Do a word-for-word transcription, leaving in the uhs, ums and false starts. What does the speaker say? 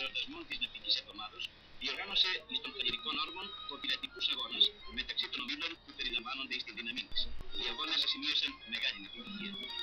εορτασμών της ναυτικής εβδομάδος διοργάνωσε εις των χαλιβικών όργων ποδηλατικούς αγώνες μεταξύ των ομίλων που περιλαμβάνονται στην δύναμή της. Οι αγώνες σημείωσαν μεγάλη επιτυχία.